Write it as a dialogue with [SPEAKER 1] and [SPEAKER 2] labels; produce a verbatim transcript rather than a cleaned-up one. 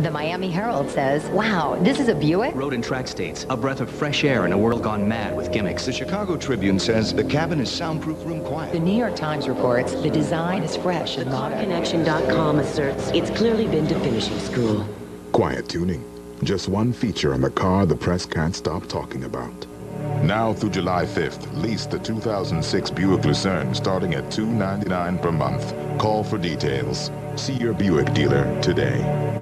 [SPEAKER 1] The Miami Herald says, wow, this is a Buick?
[SPEAKER 2] Road and Track states, a breath of fresh air in a world gone mad with gimmicks.
[SPEAKER 3] The Chicago Tribune says the cabin is soundproof, room quiet.
[SPEAKER 1] The New York Times reports the design is fresh and modern.
[SPEAKER 4] Connection dot com asserts it's clearly been to finishing school.
[SPEAKER 5] Quiet tuning. Just one feature on the car the press can't stop talking about. Now through July fifth, lease the two thousand six Buick Lucerne starting at two hundred ninety-nine dollars per month. Call for details. See your Buick dealer today.